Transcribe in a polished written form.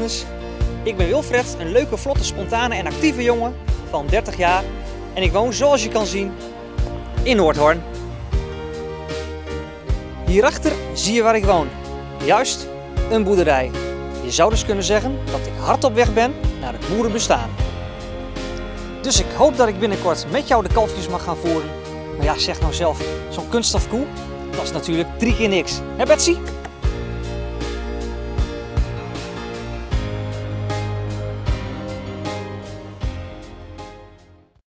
Business. Ik ben Wilfred, een leuke, vlotte, spontane en actieve jongen van 30 jaar. En ik woon, zoals je kan zien, in Noordhoorn. Hierachter zie je waar ik woon. Juist, een boerderij. Je zou dus kunnen zeggen dat ik hard op weg ben naar het boerenbestaan. Dus ik hoop dat ik binnenkort met jou de kalfjes mag gaan voeren. Maar ja, zeg nou zelf, zo'n kunststofkoe, dat is natuurlijk 3 keer niks. Hè Betsy?